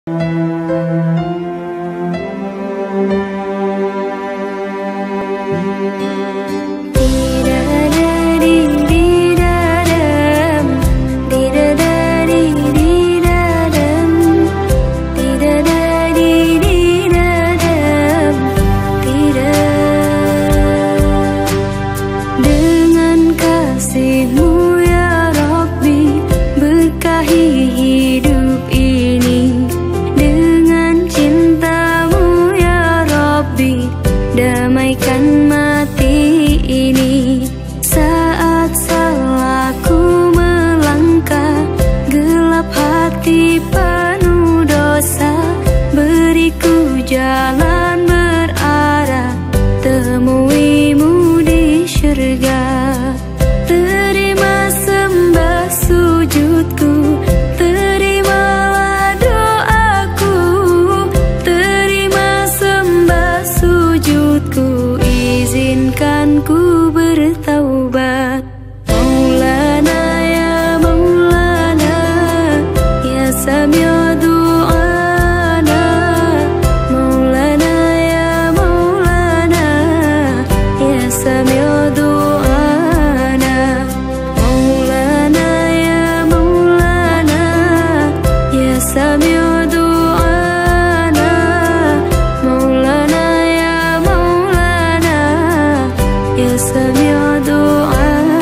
Damaikan mati ini saat salahku melangkah, gelap hati penuh dosa. Beriku jalan berarah, temuimu di syurga. Terima sembah sujudku, terimalah doaku. Terima sembah sujudku, izinkan ku bertaubat. Maulana ya Maulana, ya Sami'u du'ana. Maulana ya Maulana, ya Sami'u du'ana. Maulana ya Maulana, ya Sami'u du'ana. Maulana ya Maulana, ya Sami'u du'ana.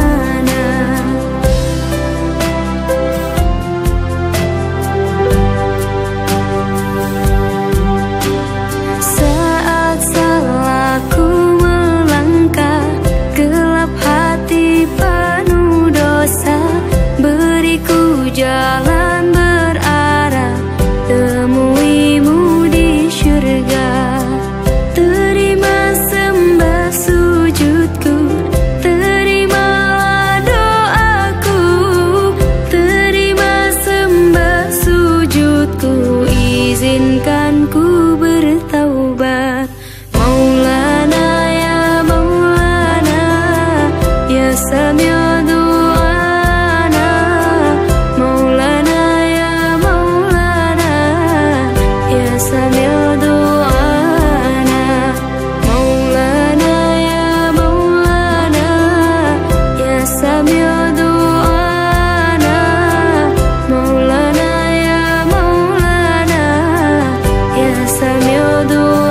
Saat salahku melangkah, gelap hati penuh dosa. Beriku jalan berarah, temuimu di syurga. Terima sembah sujudku, terimalah doaku. Terima sembah sujudku, izinkan ku bertaubat. Maulana ya Maulana, ya Sami'u du'ana. Maulana ya Maulana, ya Sami'u du'ana. Maulana ya Maulana, ya Sami'u du'ana. Maulana ya Maulana, ya Sami'u du'ana.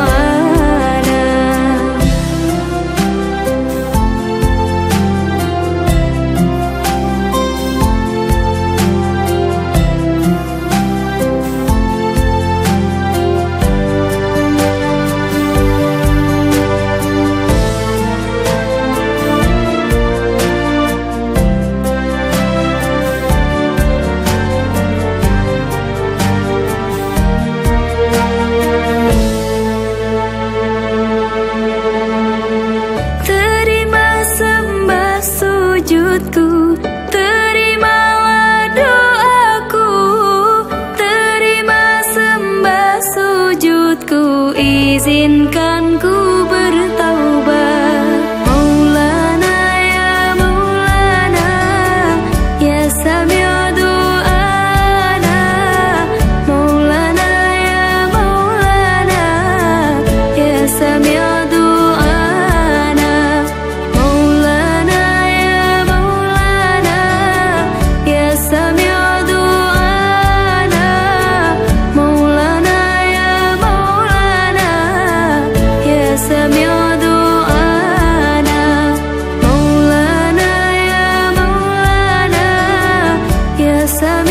Terima sembah sujudku, terimalah doaku. Terima sembah sujudku, izinkan ku bertaubat. Maulana ya Maulana, ya Sami'u du'ana. Maulana ya Maulana, ya Sami'u du'ana. Maulana ya Maulana, ya Sami'u du'ana. Maulana ya Maulana, ya Sami'u du'ana. Maulana ya Maulana, ya Sami'u